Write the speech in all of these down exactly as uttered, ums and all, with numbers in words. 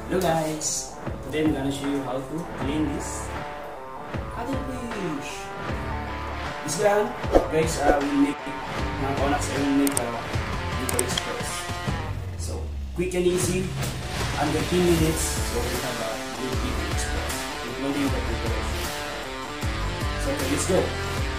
Hello guys, today I'm gonna show you how to clean this cuttlefish. This ground, guys, uh, we make mga conax and we make uh, Vivo Express. So quick and easy, under ten minutes. So we have a new Vivo Express, including the preparation. So okay, let's go.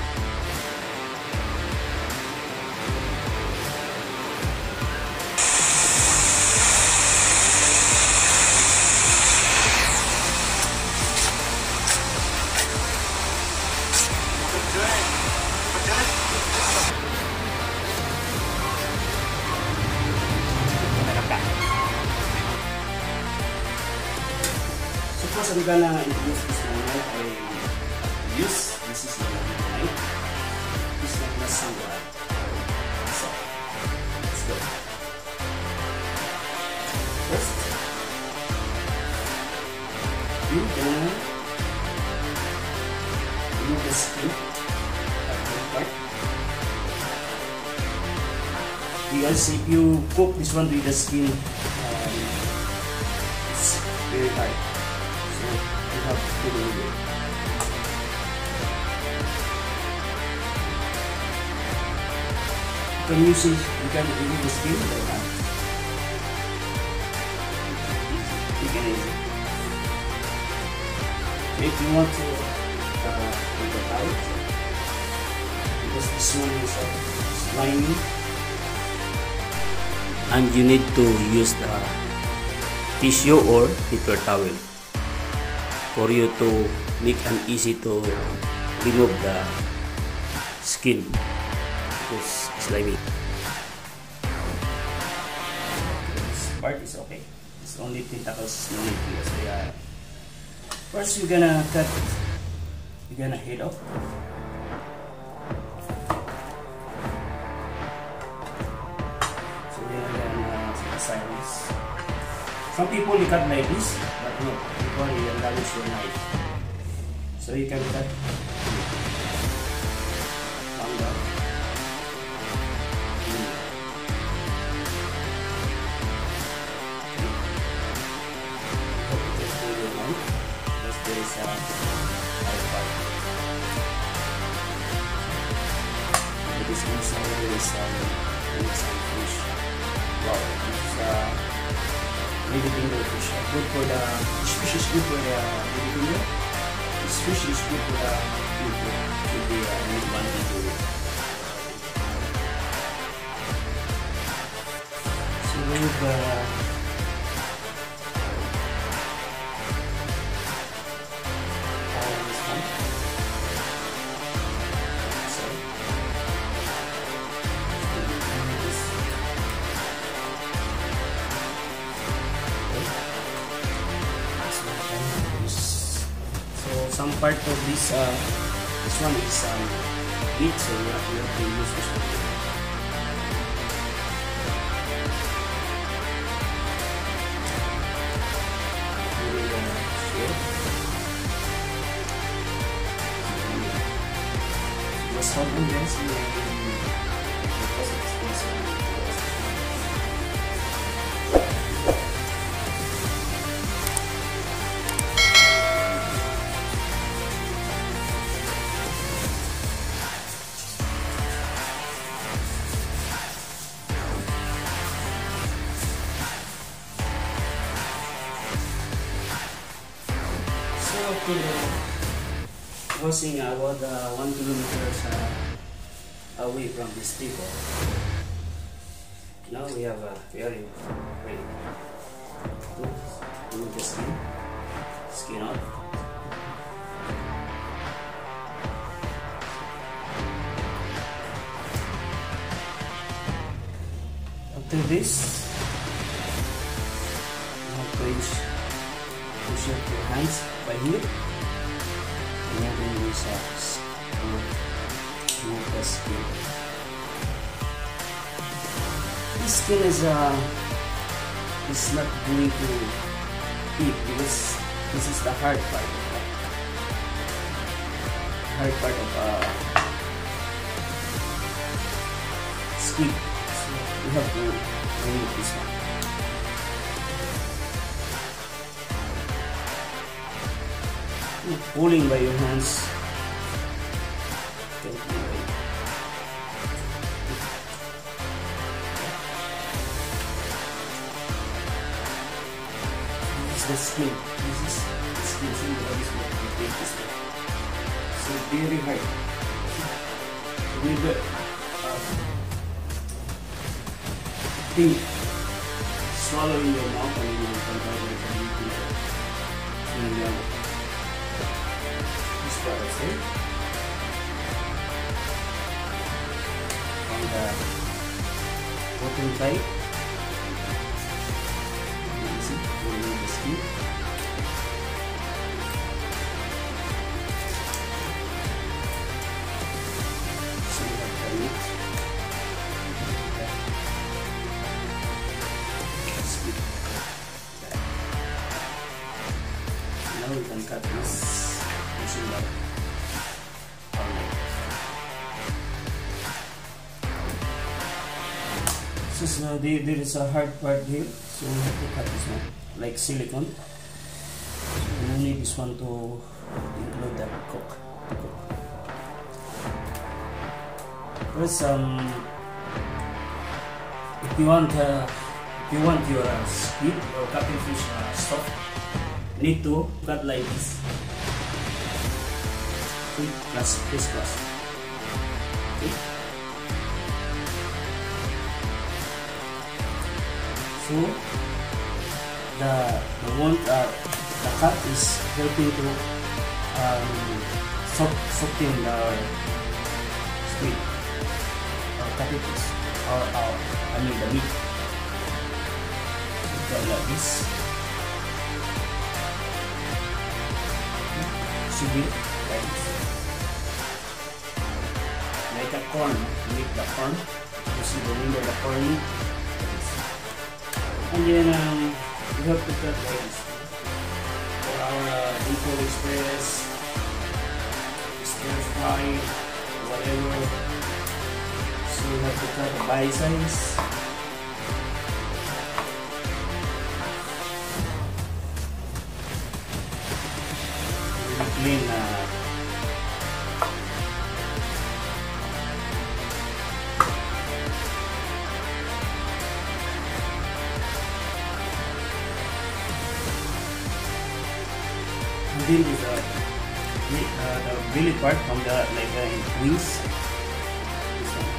So first I'm gonna introduce this one knife I use. This is the knife. This is like the samurai. So let's go. First, you gonna remove the skin of the part. Because if you cook this one with the skin, um, it's very hard. So you have to do it. You can use it, you can remove the skin like that. You can use it. If you want to uh, take it out, because this one is uh, slimy, and you need to use the tissue or paper towel for you to make an easy to remove the skin because it's slimy. This part is okay. It's only tentacles no need here. So yeah. First you're gonna cut. You're gonna head off. So you're gonna silence. Some people you cut like this, but no, people you damage your knife. So you can cut on the because there is a hard part. It is inside there is some, there is some fish. Wow, this is a baby finger fish. Good for the this fish is good for the baby finger. This fish is good for the people. Should be uh, need one to do. So with uh, all this one. So this. So some part of this, uh, this one is um, meat, so you have, you have to use this one. Just hold on this and because it's expensive. To the crossing about uh, one kilometers uh, away from this people. Now we have a very very good. Remove the skin, skin out. After this, you have to push up your hands by here. And then use socks to remove the skin. This skin is uh is not going to eat because this is the hard part of the hard part of uh squid. So you have to remove this one. pulling by your hands. Okay. This is the skin. This is the skin. See, this way. You take this way. So very hard. With the uh, thing swallow in your mouth and you can try to eat it. And then this part is it. On the bottom side, you see, remove the skin. So you have the meat. Now we can cut this using the palette. So, so there, there is a hard part here, so we have to cut this one like silicone. So we need this one to include the cook. The cook. First, um, if you want, uh, if you want your uh, squid or cuttlefish uh, soft, need to cut like this. Okay, plus this plus. Okay. So the the one uh, the cut is helping to um, soak soften the squid or cuttlefish or uh, I mean the meat. So like this. Should be like this. Like a corn, make the corn. You see the window of the corn. And then um, we have to cut like this. For our uh, default express, stir fry, whatever. So we have to cut the bite size. Clean uh, and then is uh, the, uh, the belly part from the like uh, wings. This one.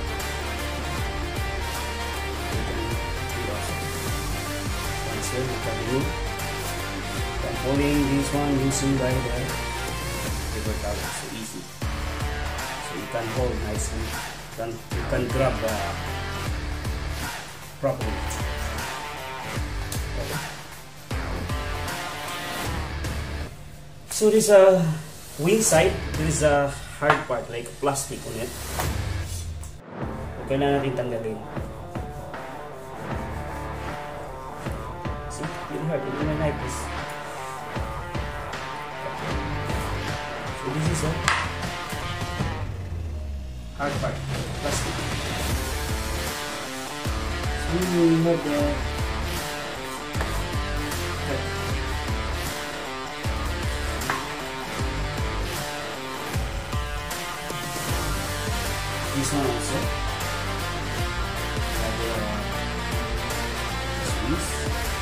Transfer the cutting. I'm pulling this one using by the paper towel, so easy. So you can hold nicely. You can you can grab uh, properly. Okay. So this uh, wing side, there is a hard part like plastic on it. Okay na natin tanggalin. See, very hard. You don't like this. So this is a hard part, plastic. So we have the this one also. We have the squeeze.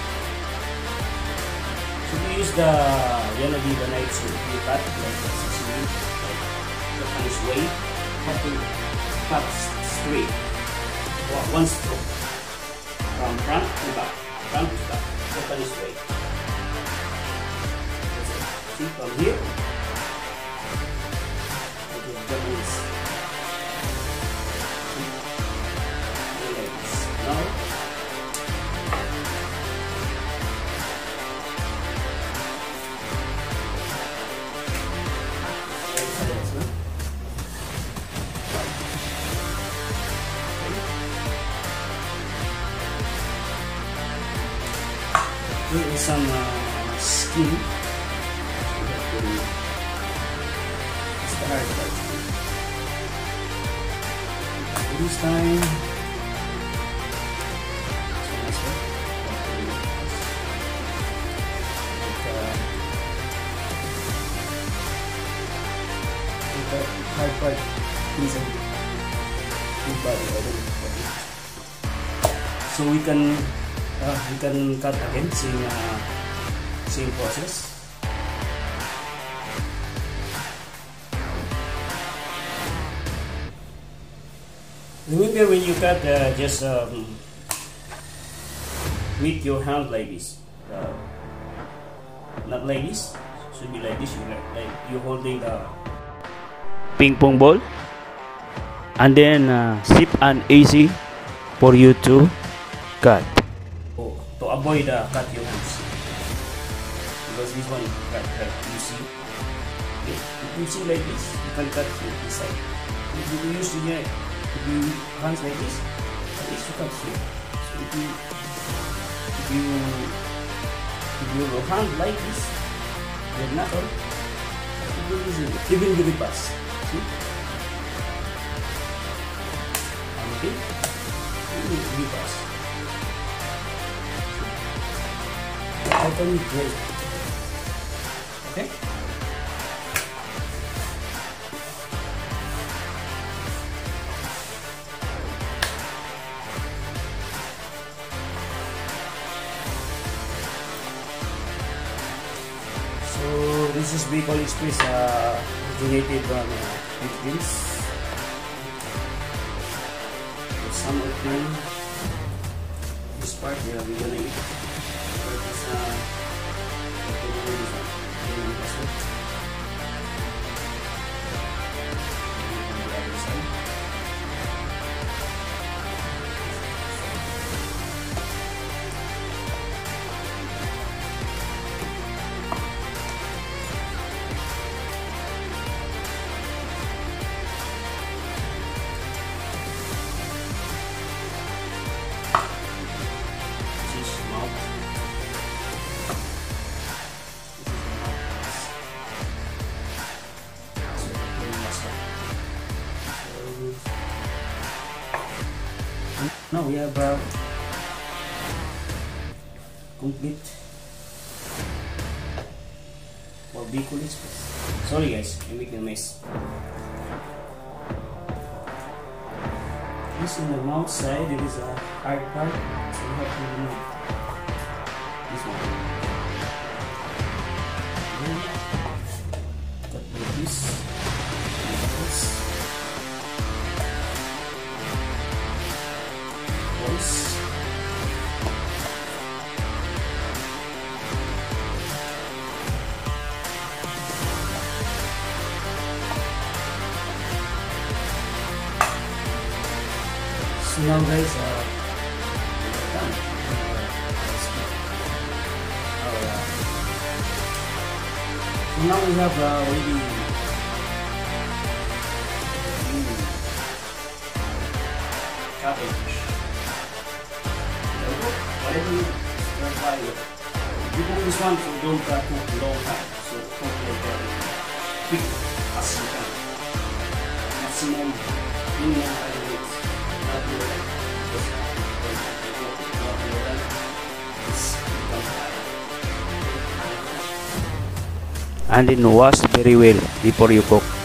So we use the Yanagi the knives to cut like the sixteen, like the nice way. Have to cut straight, one stroke from front to back, front to back, the nice way. See from here. Okay, that is like this. Now. Here is some uh, skin. It's the hard part. This time, so this one. Like, uh, hard part inside the body. I don't know what it is. So we can uh, we can cut again, same uh, same process. Remember, when you cut, uh, just um, with your hand like this, uh, not like this. Should be like this. You like, like you're holding the ping pong ball, and then uh, sip and easy for you to cut. Oh, to avoid uh, cut your hands, because this one cut like you see. Okay. If you see like this, you can cut here this side. If you use here, if you hands like this, at least you cut here. So if you if you if your hand like this, your knuckle, it will easily even give it pass. See? Okay, it will give it pass. How can you break? Okay. So this is Bacon Express, uh, originated from uh, Philippines. So some of them, this part here we're gonna eat. But this uh, now we have uh, complete for Bacon Express. Sorry guys, I'm making a mess. This in the mouth side, it is a hard part, so you have to remove this one. Then cut like this, like this. So now guys, uh, we're done. Uh, so now we have uh, already mm, cuttlefish. Whatever you try it. You cook this one, so don't uh, cook a long time. So cook like uh, quick as you can. Maximum minimum five minutes. And then wash very well before you cook.